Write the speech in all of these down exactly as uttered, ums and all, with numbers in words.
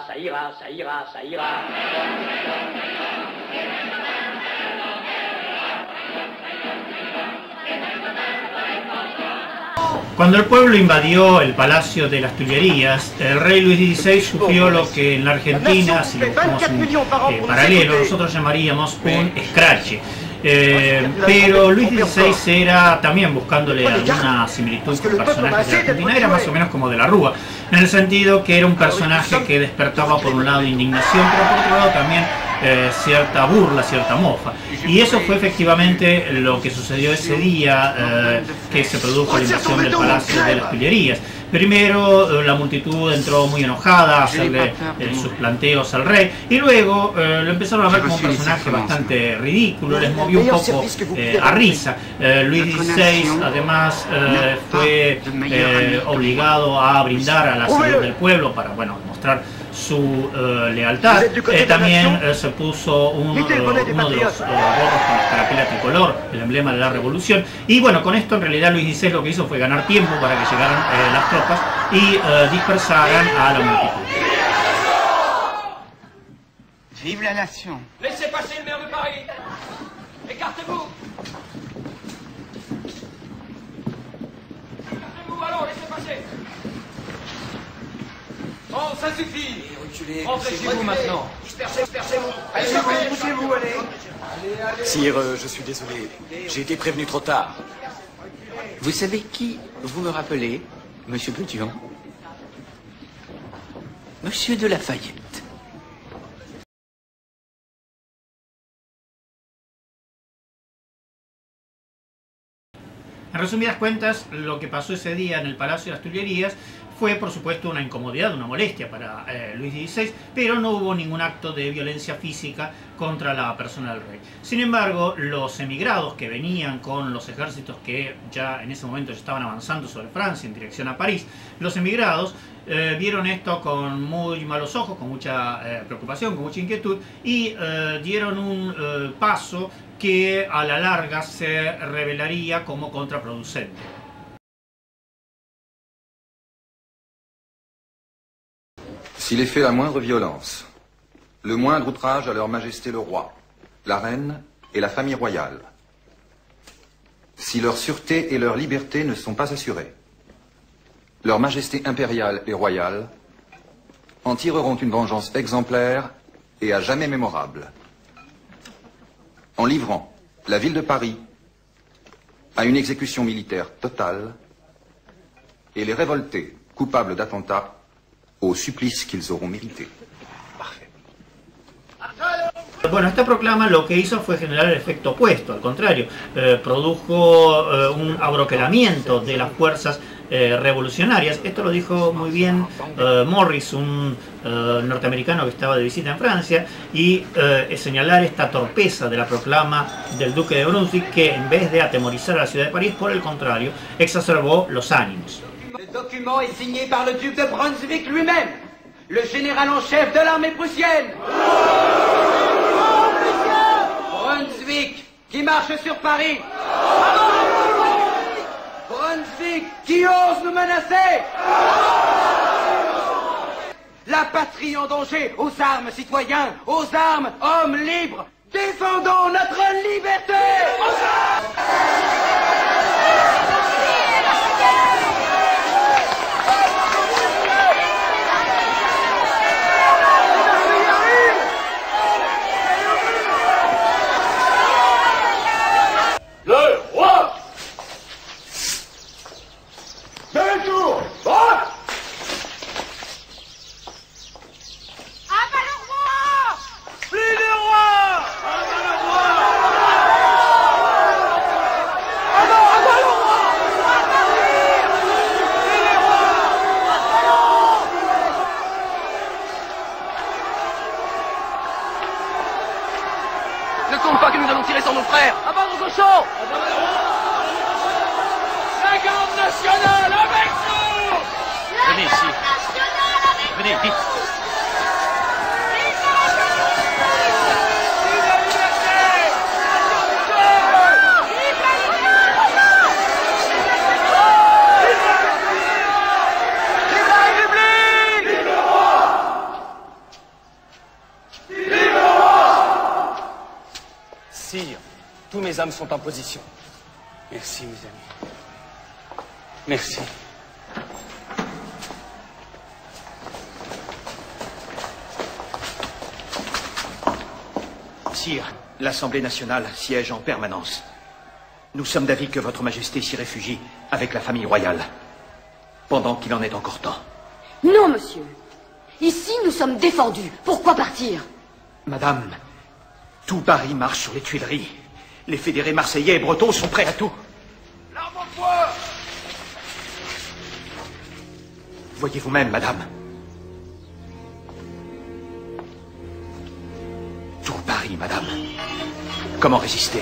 ça ira, ça ira, ça ira. Cuando el pueblo invadió el Palacio de las Tullerías, el rey Luis dieciséis sufrió lo que en la Argentina, si lo buscamos un eh, paralelo, nosotros llamaríamos un escrache. Eh, pero Luis dieciséis era, también buscándole alguna similitud con personajes de la Argentina, era más o menos como de la Rúa, en el sentido que era un personaje que despertaba por un lado indignación, pero por otro lado también eh, cierta burla, cierta mofa. Y eso fue efectivamente lo que sucedió ese día eh, que se produjo la invasión del Palacio de las Tullerías. Primero la multitud entró muy enojada a hacerle eh, sus planteos al rey y luego eh, lo empezaron a ver como un personaje bastante ridículo, les movió un poco eh, a risa. Eh, Luis dieciséis además eh, fue eh, obligado a brindar a la salud del pueblo para, bueno, mostrar su eh, lealtad. Eh, también eh, se puso un, uh, uno de los uh, gorros con la carapela tricolor, el emblema de la revolución. Y bueno, con esto en realidad Luis dieciséis lo que hizo fue ganar tiempo para que llegaran eh, las tropas y uh, dispersaran a la multitud. Vive la nation. Laissez passer le maire de Paris. Écartez-vous. Écartez-vous, allons, laissez passer. Bon, ça suffit. Rentrez chez vous maintenant. Dispersez, dispersez-vous. Allez, Poussez-vous, allez. Sire, euh, je suis désolé. J'ai été prévenu trop tard. Vous savez qui vous me rappelez, Monsieur Pétion? Monsieur de Lafayette. En resumidas cuentas, lo que pasó ese día en el Palacio de las Tullerías fue, por supuesto, una incomodidad, una molestia para eh, Luis dieciséis, pero no hubo ningún acto de violencia física contra la persona del rey. Sin embargo, los emigrados que venían con los ejércitos que ya en ese momento ya estaban avanzando sobre Francia en dirección a París, los emigrados eh, vieron esto con muy malos ojos, con mucha eh, preocupación, con mucha inquietud y eh, dieron un eh, paso que a la larga se revelaría como contraproducente. S'il est fait la moindre violence, le moindre outrage à leur majesté le roi, la reine et la famille royale, si leur sûreté et leur liberté ne sont pas assurées, leur majesté impériale et royale en tireront une vengeance exemplaire et à jamais mémorable, en livrant la ville de Paris à une exécution militaire totale et les révoltés coupables d'attentats au supplice qu'ils auront mérité. Bueno, esta proclama lo que hizo fue generar el efecto opuesto, al contrario, eh, produjo eh, un abroquelamiento de las fuerzas eh, revolucionarias. Esto lo dijo muy bien eh, Morris, un eh, norteamericano que estaba de visita en Francia, y eh, señalar esta torpeza de la proclama del duque de Brunswick, que en vez de atemorizar a la ciudad de París, por el contrario, exacerbó los ánimos. Le document est signé par le duc de Brunswick lui-même, le général en chef de l'armée prussienne. Brunswick, qui marche sur Paris. Brunswick, qui ose nous menacer. La patrie en danger, aux armes citoyens, aux armes hommes libres. Défendons notre liberté. Ne compte pas que nous allons tirer sur nos frères. À bas nos cochons. La garde nationale avec nous. Venez ici. Venez, vite. les âmes sont en position. Merci, mes amis. Merci. Sire, l'Assemblée nationale siège en permanence. Nous sommes d'avis que Votre Majesté s'y réfugie avec la famille royale, pendant qu'il en est encore temps. Non, monsieur. Ici, nous sommes défendus. Pourquoi partir? Madame, tout Paris marche sur les Tuileries. Les fédérés marseillais et bretons sont prêts à tout. L'arme au poing! Voyez vous-même, madame. Tout Paris, madame. Comment résister?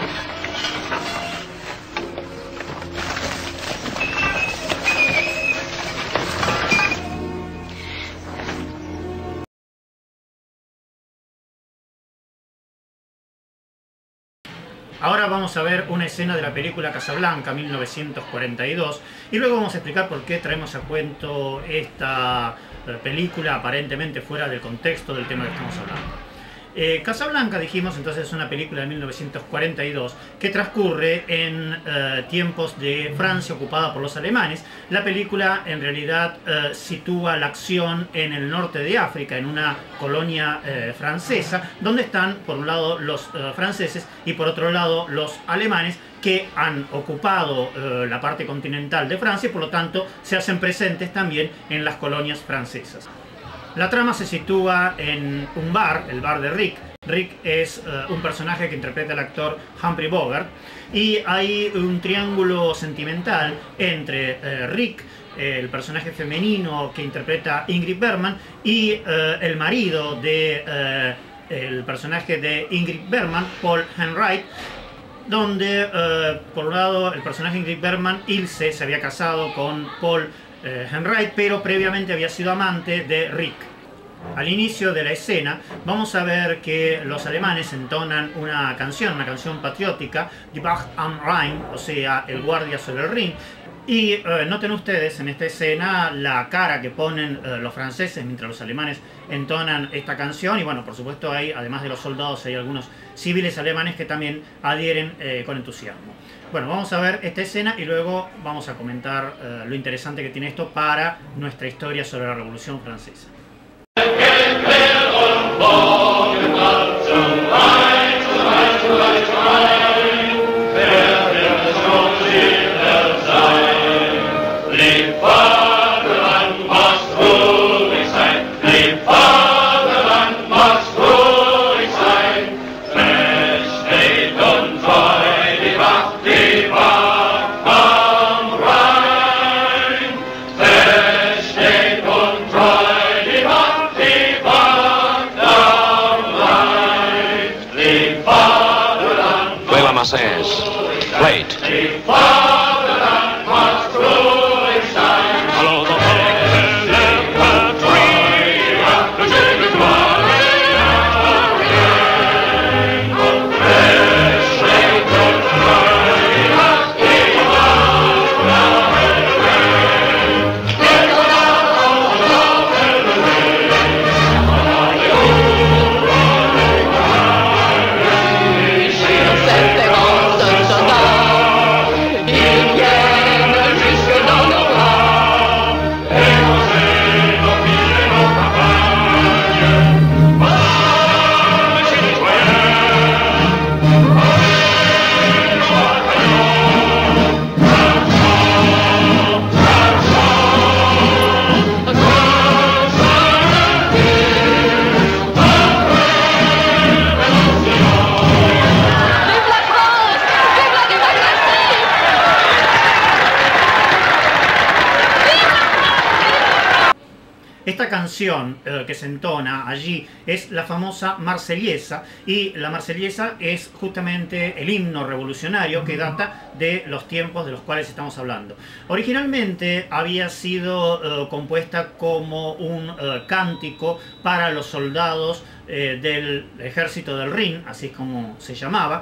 Ahora vamos a ver una escena de la película Casablanca mil novecientos cuarenta y dos y luego vamos a explicar por qué traemos a cuento esta película aparentemente fuera del contexto del tema que estamos hablando. Eh, Casablanca, dijimos, entonces es una película de mil novecientos cuarenta y dos que transcurre en eh, tiempos de Francia ocupada por los alemanes. La película en realidad eh, sitúa la acción en el norte de África, en una colonia eh, francesa, donde están por un lado los eh, franceses y por otro lado los alemanes, que han ocupado eh, la parte continental de Francia y por lo tanto se hacen presentes también en las colonias francesas. La trama se sitúa en un bar, el bar de Rick. Rick es uh, un personaje que interpreta el actor Humphrey Bogart y hay un triángulo sentimental entre uh, Rick, el personaje femenino que interpreta Ingrid Bergman, y uh, el marido de uh, el personaje de Ingrid Bergman, Paul Enright, donde uh, por un lado el personaje Ingrid Bergman, Ilse, se había casado con Paul Eh, Enright, pero previamente había sido amante de Rick. Al inicio de la escena vamos a ver que los alemanes entonan una canción, una canción patriótica, Die Wacht am Rhein, o sea, el guardia sobre el Rin. Y eh, noten ustedes en esta escena la cara que ponen eh, los franceses mientras los alemanes entonan esta canción. Y bueno, por supuesto hay, además de los soldados, hay algunos civiles alemanes que también adhieren eh, con entusiasmo. Bueno, vamos a ver esta escena y luego vamos a comentar eh, lo interesante que tiene esto para nuestra historia sobre la Revolución Francesa. Wait. Esta canción eh, que se entona allí es la famosa Marsellesa, y la Marsellesa es justamente el himno revolucionario que data de los tiempos de los cuales estamos hablando. Originalmente había sido eh, compuesta como un eh, cántico para los soldados eh, del ejército del Rin, así es como se llamaba,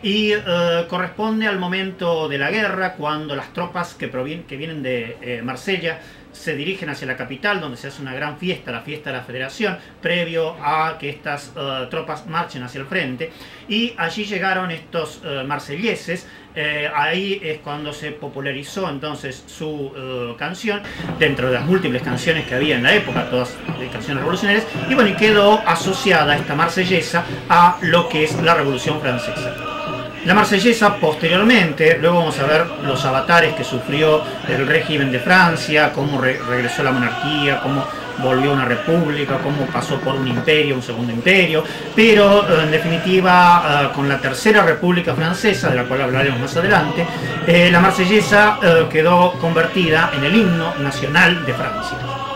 y eh, corresponde al momento de la guerra, cuando las tropas que, provien que vienen de eh, Marsella se dirigen hacia la capital, donde se hace una gran fiesta, la fiesta de la Federación, previo a que estas uh, tropas marchen hacia el frente. Y allí llegaron estos uh, marselleses. Eh, ahí es cuando se popularizó entonces su uh, canción, dentro de las múltiples canciones que había en la época, todas eh, canciones revolucionarias, y bueno, y quedó asociada esta marsellesa a lo que es la Revolución Francesa. La marsellesa posteriormente, luego vamos a ver los avatares que sufrió el régimen de Francia, cómo re regresó la monarquía, cómo volvió una república, cómo pasó por un imperio, un segundo imperio, pero en definitiva con la tercera república francesa, de la cual hablaremos más adelante, eh, la marsellesa eh, quedó convertida en el himno nacional de Francia.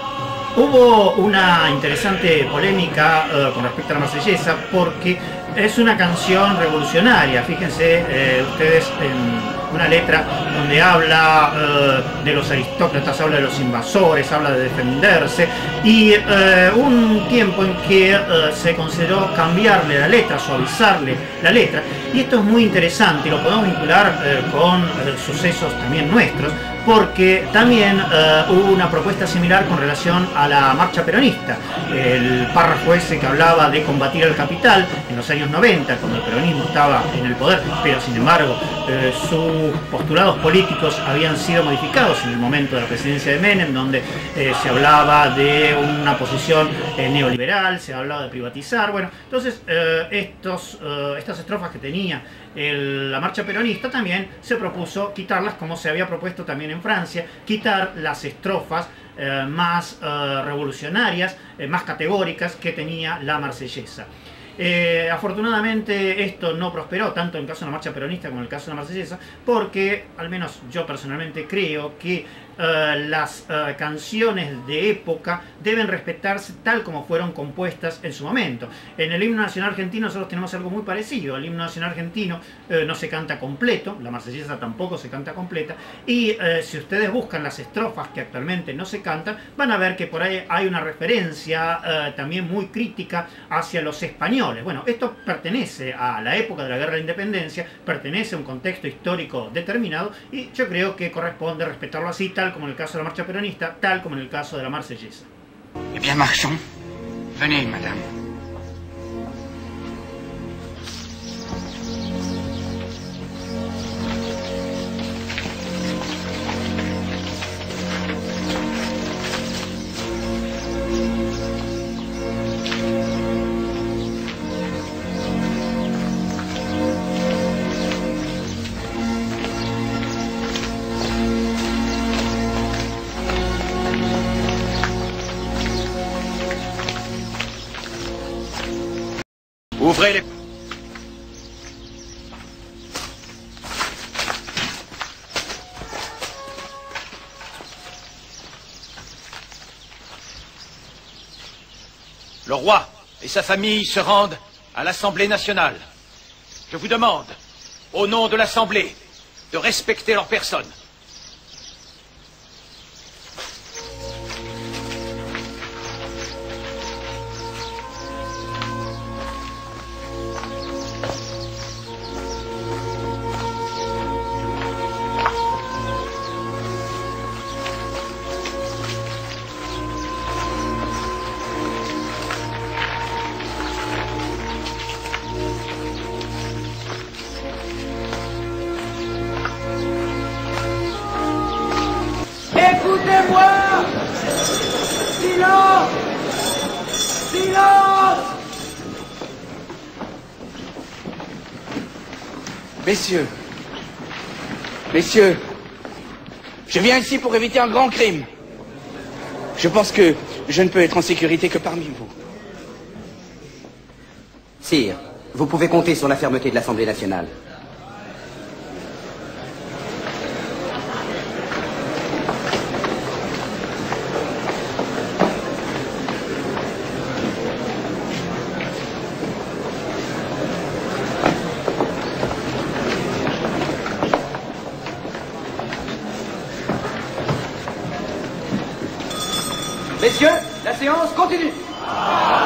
Hubo una interesante polémica eh, con respecto a la marsellesa porque es una canción revolucionaria. Fíjense eh, ustedes en una letra donde habla eh, de los aristócratas, habla de los invasores, habla de defenderse, y eh, un tiempo en que eh, se consideró cambiarle la letra, suavizarle la letra, y esto es muy interesante y lo podemos vincular eh, con eh, sucesos también nuestros, porque también eh, hubo una propuesta similar con relación a la marcha peronista. El párrafo ese que hablaba de combatir al capital en los años noventa, cuando el peronismo estaba en el poder, pero sin embargo eh, sus postulados políticos habían sido modificados en el momento de la presidencia de Menem, donde eh, se hablaba de una posición eh, neoliberal, se hablaba de privatizar. Bueno, entonces eh, estos, eh, estas estrofas que tenía el, la marcha peronista también se propuso quitarlas, como se había propuesto también en Francia, quitar las estrofas eh, más eh, revolucionarias, eh, más categóricas que tenía la marsellesa. Eh, afortunadamente esto no prosperó tanto en el caso de la marcha peronista como en el caso de la marsellesa, porque al menos yo personalmente creo que uh, las uh, canciones de época deben respetarse tal como fueron compuestas en su momento. En el himno nacional argentino nosotros tenemos algo muy parecido. El himno nacional argentino uh, no se canta completo, la marsellesa tampoco se canta completa, y uh, si ustedes buscan las estrofas que actualmente no se cantan, van a ver que por ahí hay una referencia uh, también muy crítica hacia los españoles. Bueno, esto pertenece a la época de la Guerra de la Independencia, pertenece a un contexto histórico determinado, y yo creo que corresponde respetarlo así, tal como en el caso de la marcha peronista, tal como en el caso de la marsellesa. Eh bien, marchons. Venez, madame. Ouvrez les... Le roi et sa famille se rendent à l'Assemblée nationale. Je vous demande, au nom de l'Assemblée, de respecter leur personne. Écoutez-moi! Silence! Silence! Messieurs, messieurs, je viens ici pour éviter un grand crime. Je pense que je ne peux être en sécurité que parmi vous. Sire, vous pouvez compter sur la fermeté de l'Assemblée nationale. Messieurs, la séance continue.